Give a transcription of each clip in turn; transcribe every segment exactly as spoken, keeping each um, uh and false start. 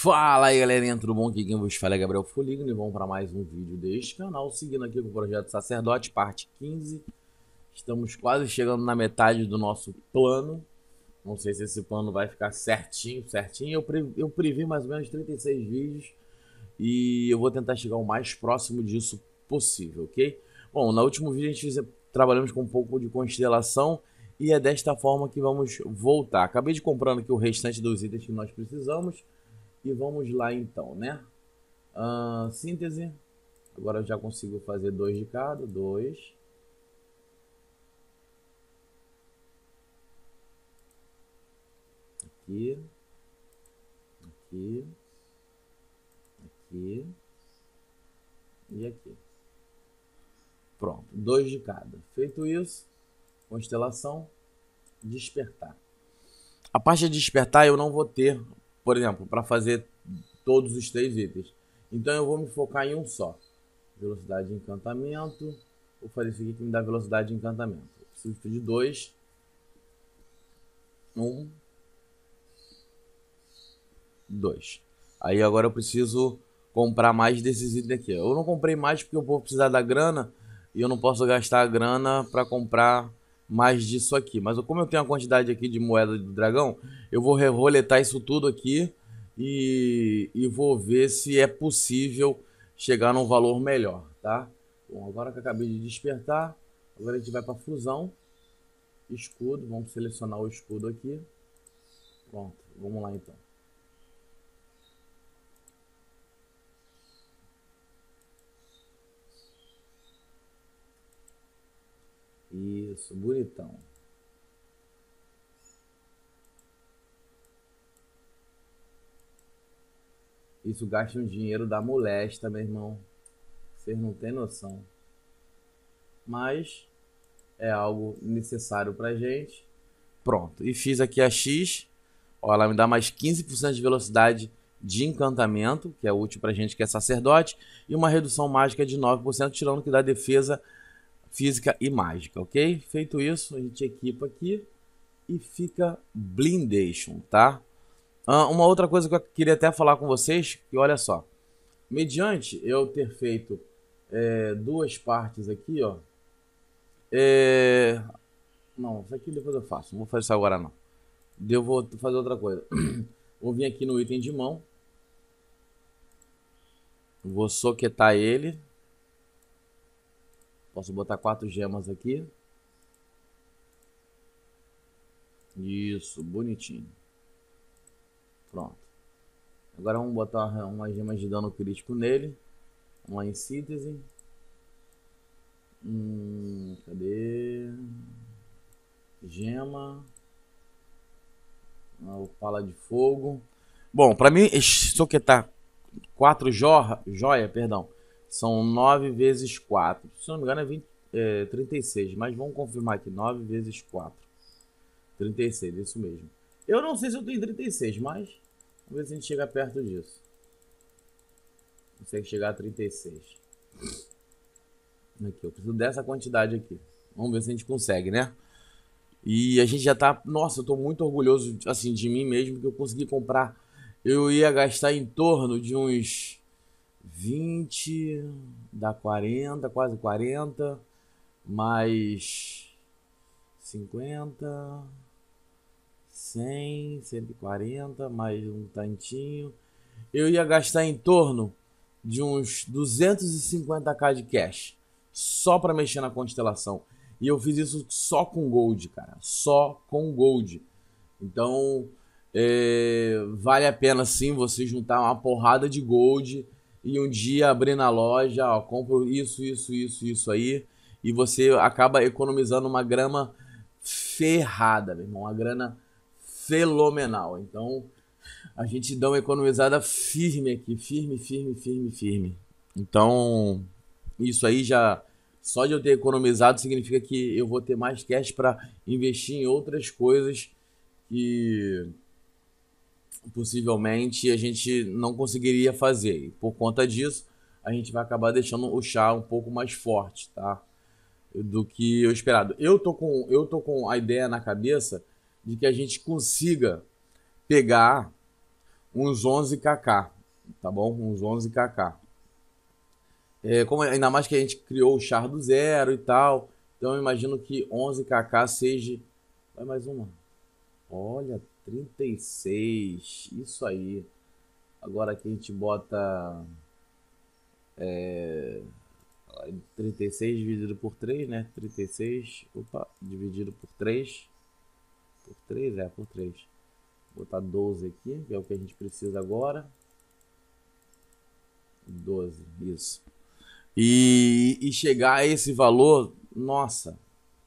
Fala aí, galerinha, tudo bom? Aqui quem vos fala é Gabriel Foligno e vamos para mais um vídeo deste canal, seguindo aqui com o Projeto Sacerdote, parte quinze. Estamos quase chegando na metade do nosso plano. Não sei se esse plano vai ficar certinho, certinho. Eu, pre eu previ mais ou menos trinta e seis vídeos e eu vou tentar chegar o mais próximo disso possível, ok? Bom, no último vídeo a gente fez, trabalhamos com um pouco de constelação e é desta forma que vamos voltar. Acabei de comprando aqui o restante dos itens que nós precisamos. E vamos lá então, né? Uh, síntese. Agora eu já consigo fazer dois de cada. Dois. Aqui. Aqui. Aqui. E aqui. Pronto. Dois de cada. Feito isso, constelação, despertar. A parte de despertar eu não vou ter, por exemplo, para fazer todos os três itens. Então eu vou me focar em um só. Velocidade de encantamento. Vou fazer isso aqui que me dá velocidade de encantamento. Eu preciso de dois. Um. Dois. Aí agora eu preciso comprar mais desses itens aqui. Eu não comprei mais porque eu vou precisar da grana. E eu não posso gastar a grana para comprar mais disso aqui. Mas como eu tenho a quantidade aqui de moeda do dragão, eu vou roletar isso tudo aqui e, e vou ver se é possível chegar num valor melhor, tá? Bom, agora que eu acabei de despertar, agora a gente vai para fusão, escudo, vamos selecionar o escudo aqui. Pronto, vamos lá então. Isso, bonitão. Isso gasta um dinheiro da molesta, meu irmão. Vocês não têm noção. Mas é algo necessário pra gente. Pronto. E fiz aqui a X. Ó, ela me dá mais quinze por cento de velocidade de encantamento, que é útil pra gente que é sacerdote. E uma redução mágica de nove por cento, tirando que dá defesa física e mágica, ok? Feito isso, a gente equipa aqui e fica blindation, tá? Ah, uma outra coisa que eu queria até falar com vocês, que olha só, mediante eu ter feito é, duas partes aqui, ó, é... não, isso aqui depois eu faço, não vou fazer isso agora não, eu vou fazer outra coisa, vou vir aqui no item de mão, vou soquetar ele. Posso botar quatro gemas aqui. Isso, bonitinho. Pronto. Agora vamos botar umas gemas de dano crítico nele. Vamos lá em síntese. Hum, cadê? Gema. O pala de fogo. Bom, para mim, soquetar quatro joia, joia, perdão. São nove vezes quatro. Se não me engano é, vinte, é trinta e seis. Mas vamos confirmar aqui. nove vezes quatro. trinta e seis, isso mesmo. Eu não sei se eu tenho trinta e seis, mas vamos ver se a gente chega perto disso. Consegue chegar a trinta e seis. Aqui, eu preciso dessa quantidade aqui. Vamos ver se a gente consegue, né? E a gente já tá... Nossa, eu tô muito orgulhoso assim, de mim mesmo, que eu consegui comprar. Eu ia gastar em torno de uns... vinte, dá quarenta, quase quarenta, mais cinquenta, cem, cento e quarenta, mais um tantinho. Eu ia gastar em torno de uns duzentos e cinquenta k de cash, só para mexer na constelação. E eu fiz isso só com gold, cara, só com gold. Então, é, vale a pena sim você juntar uma porrada de gold e um dia abrir na loja, ó, compro isso, isso, isso, isso aí, e você acaba economizando uma grana ferrada, meu irmão, uma grana fenomenal. Então, a gente dá uma economizada firme aqui, firme, firme, firme, firme. Então, isso aí já, só de eu ter economizado significa que eu vou ter mais cash para investir em outras coisas que possivelmente a gente não conseguiria fazer. E por conta disso, a gente vai acabar deixando o chá um pouco mais forte, tá? Do que eu esperado. Eu tô com, eu tô com a ideia na cabeça de que a gente consiga pegar uns onze kk, tá bom? Uns onze kk. É, como, ainda mais que a gente criou o char do zero e tal, então eu imagino que onze kk seja... Vai mais uma. Olha, trinta e seis, isso aí. Agora aqui a gente bota é, trinta e seis dividido por três, né? trinta e seis, opa, dividido por três. Por três, é, por três. Vou botar doze aqui, que é o que a gente precisa agora. doze, isso. E, e chegar a esse valor, nossa,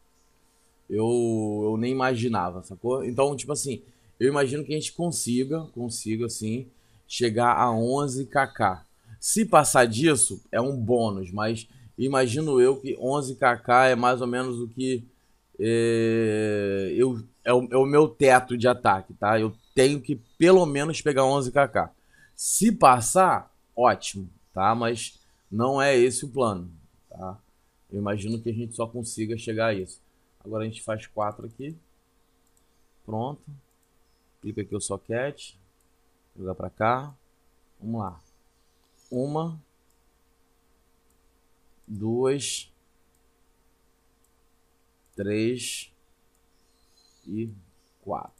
eu, eu nem imaginava, sacou? Então, tipo assim, eu imagino que a gente consiga, consiga assim, chegar a onze kk. Se passar disso, é um bônus, mas imagino eu que onze kk é mais ou menos o que é, eu, é, o, é o meu teto de ataque, tá? Eu tenho que pelo menos pegar onze kk. Se passar, ótimo, tá? Mas não é esse o plano, tá? Eu imagino que a gente só consiga chegar a isso. Agora a gente faz quatro aqui. Pronto. Clica aqui o socket. Jogar para cá. Vamos lá. Uma. Duas. Três. E quatro.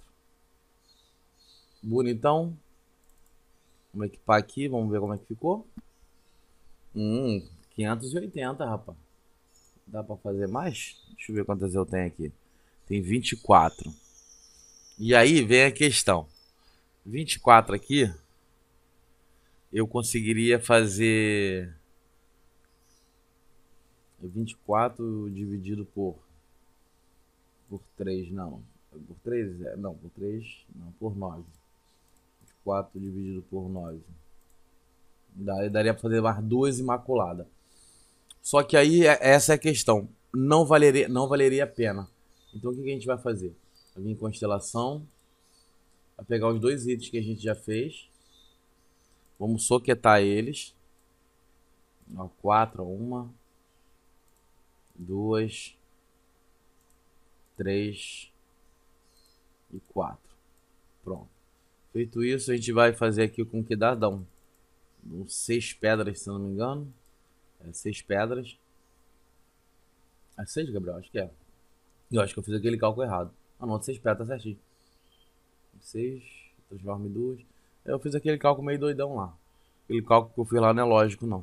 Bonitão. Vamos equipar aqui. Vamos ver como é que ficou. Hum, quinhentos e oitenta, rapaz. Dá para fazer mais? Deixa eu ver quantas eu tenho aqui. Tem vinte e quatro. E aí vem a questão. vinte e quatro aqui, eu conseguiria fazer vinte e quatro dividido por por três, não. Por três, não, por três, não, por nove. vinte e quatro dividido por nove. Daria para fazer mais duas imaculadas. Só que aí essa é a questão. Não valeria, não valeria a pena. Então o que a gente vai fazer? Vai vir em constelação. Vai pegar os dois itens que a gente já fez. Vamos soquetar eles. Ó, quatro, uma, duas, três e quatro. Pronto. Feito isso, a gente vai fazer aqui com que dá, dá um, um seis pedras, se não me engano. É, seis pedras. É seis, Gabriel? Acho que é. Eu acho que eu fiz aquele cálculo errado. Ah, não, seis pedras, tá certinho. seis, transforma em duas. Eu fiz aquele cálculo meio doidão lá. Aquele cálculo que eu fiz lá não é lógico, não.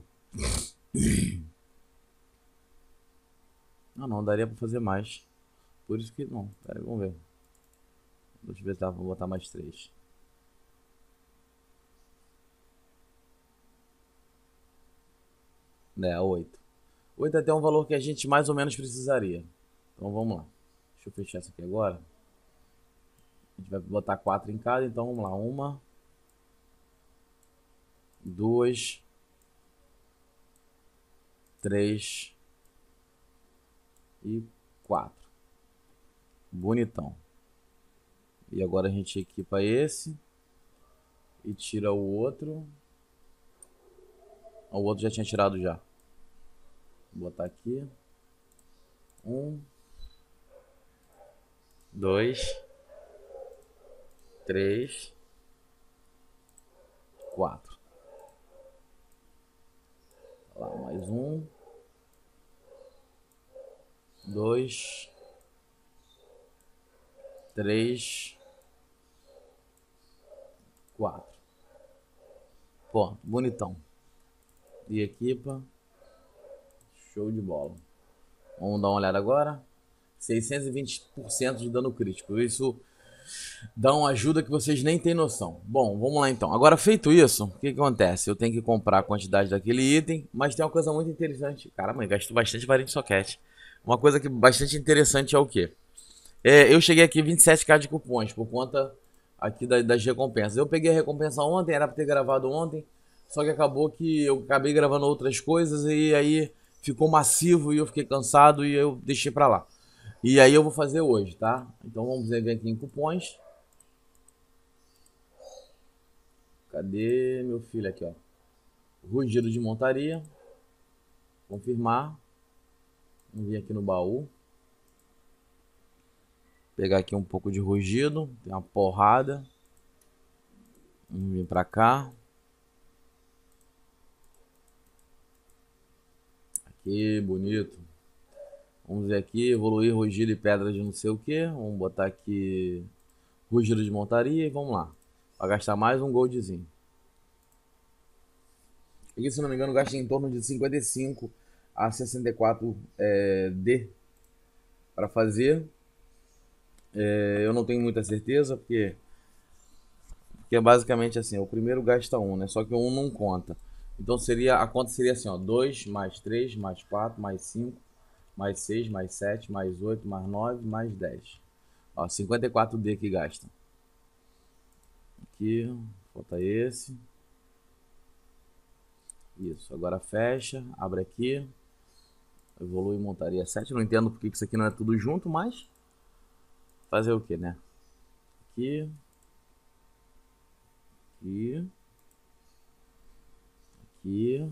Não, não, daria pra fazer mais. Por isso que não. Pera aí, vamos ver. Deixa eu ver se dá pra botar mais três. É, oito. oito é até um valor que a gente mais ou menos precisaria. Então vamos lá. Deixa eu fechar isso aqui agora. A gente vai botar quatro em cada, então vamos lá. Uma. Duas. Três. E quatro. Bonitão. E agora a gente equipa esse. E tira o outro. O outro já tinha tirado já. Vou botar aqui. Um. Dois. Três. Quatro. Lá, mais um. Dois. Três. Quatro. Pô, bonitão. E equipa. Show de bola. Vamos dar uma olhada agora. seiscentos e vinte por cento de dano crítico. Isso dá uma ajuda que vocês nem têm noção. Bom, vamos lá então. Agora, feito isso, o que, que acontece? Eu tenho que comprar a quantidade daquele item, mas tem uma coisa muito interessante. Caramba, gastou bastante varinha de soquete. Uma coisa que bastante interessante é o quê? É, eu cheguei aqui vinte e sete k de cupons por conta aqui das, das recompensas. Eu peguei a recompensa ontem, era para ter gravado ontem, só que acabou que eu acabei gravando outras coisas e aí ficou massivo e eu fiquei cansado e eu deixei para lá. E aí eu vou fazer hoje, tá? Então vamos ver aqui em cupons. Cadê meu filho aqui, ó? Rugido de montaria. Confirmar. Vamos vir aqui no baú. Pegar aqui um pouco de rugido. Tem uma porrada. Vamos vir pra cá. Aqui, bonito. Vamos ver aqui, evoluir rugido e pedra de não sei o que. Vamos botar aqui rugido de montaria e vamos lá. Vai gastar mais um goldzinho. Aqui, se não me engano, gasta em torno de cinquenta e cinco a sessenta e quatro é, D para fazer. É, eu não tenho muita certeza, porque, porque é basicamente assim, o primeiro gasta um, né? Só que o um não conta. Então seria, a conta seria assim, ó, dois mais três mais quatro mais cinco mais seis mais sete mais oito mais nove mais dez. Ó, cinquenta e quatro D que gasta. Aqui, falta esse. Isso, agora fecha, abre aqui. Evolui montaria sete. Não entendo porque isso aqui não é tudo junto, mas fazer o que, né? Aqui. Aqui. Aqui.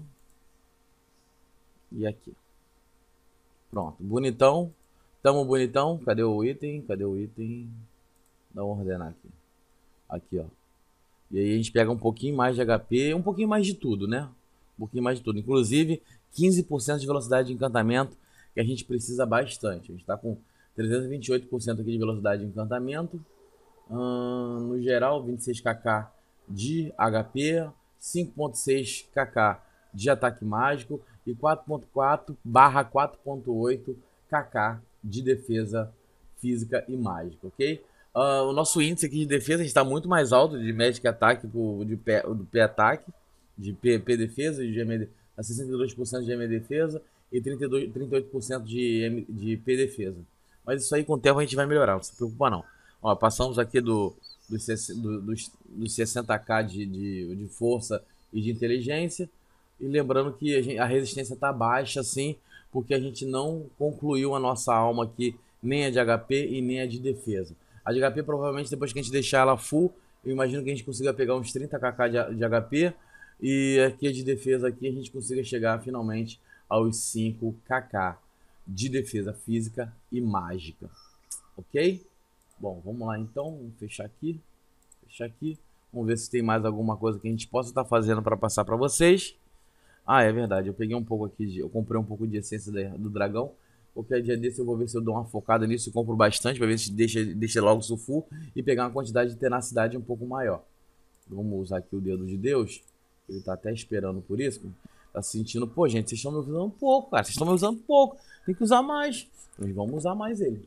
E aqui. Pronto, bonitão. Tamo bonitão. Cadê o item? Cadê o item? Dá uma ordenar aqui. Aqui, ó. E aí a gente pega um pouquinho mais de H P, um pouquinho mais de tudo, né? Um pouquinho mais de tudo. Inclusive, quinze por cento de velocidade de encantamento, que a gente precisa bastante. A gente tá com trezentos e vinte e oito por cento aqui de velocidade de encantamento. Hum, no geral, vinte e seis kk de H P, cinco ponto seis kk de ataque mágico e quatro ponto quatro barra quatro ponto oito kk de defesa física e mágica, ok? Uh, o nosso índice aqui de defesa está muito mais alto de Magic Attack de P, do P ataque, de P, P defesa, de G M, a sessenta e dois por cento de G M defesa e trinta e dois, trinta e oito por cento de, M, de P defesa. Mas isso aí com o tempo a gente vai melhorar, não se preocupa não. Ó, passamos aqui do, dos, do, dos, dos sessenta k de, de, de força e de inteligência. E lembrando que a, gente, a resistência está baixa, assim, porque a gente não concluiu a nossa alma aqui, nem a de H P e nem a de defesa. A de H P, provavelmente, depois que a gente deixar ela full, eu imagino que a gente consiga pegar uns trinta kk de, de H P. E aqui a de defesa, aqui a gente consiga chegar finalmente aos cinco kk de defesa física e mágica. Ok? Bom, vamos lá então. Vamos fechar aqui. Fechar aqui. Vamos ver se tem mais alguma coisa que a gente possa estar fazendo para passar para vocês. Ah, é verdade. Eu peguei um pouco aqui. De, eu comprei um pouco de essência do dragão. Qualquer dia desse eu vou ver se eu dou uma focada nisso e compro bastante, para ver se deixa, deixa logo o full e pegar uma quantidade de tenacidade um pouco maior. Vamos usar aqui o dedo de Deus. Ele tá até esperando por isso. Tá sentindo, pô, gente, vocês estão me usando pouco, cara. Vocês estão me usando pouco. Tem que usar mais. Nós vamos usar mais ele.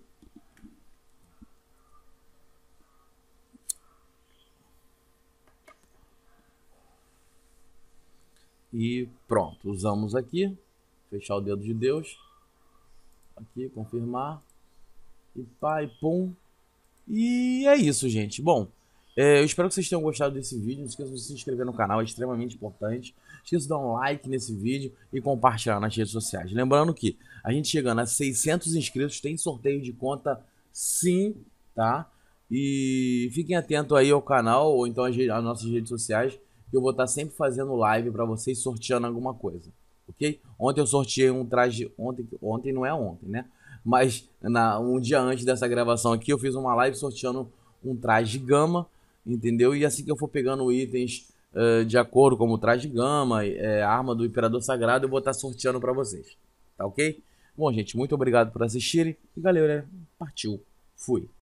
E pronto, usamos aqui. Fechar o dedo de Deus. Aqui, confirmar. E pá, e pum. E é isso, gente. Bom, é, eu espero que vocês tenham gostado desse vídeo. Não esqueça de se inscrever no canal, é extremamente importante. Não esqueça de dar um like nesse vídeo e compartilhar nas redes sociais. Lembrando que a gente chegando a seiscentos inscritos, tem sorteio de conta sim, tá? E fiquem atentos aí ao canal ou então às, às nossas redes sociais, que eu vou estar sempre fazendo live para vocês sorteando alguma coisa. Ok? Ontem eu sorteei um traje, ontem, ontem não é ontem, né? Mas na, um dia antes dessa gravação aqui eu fiz uma live sorteando um traje gama, entendeu? E assim que eu for pegando itens uh, de acordo como o traje gama, é, arma do Imperador Sagrado, eu vou estar sorteando para vocês, tá ok? Bom, gente, muito obrigado por assistirem e galera, partiu, fui!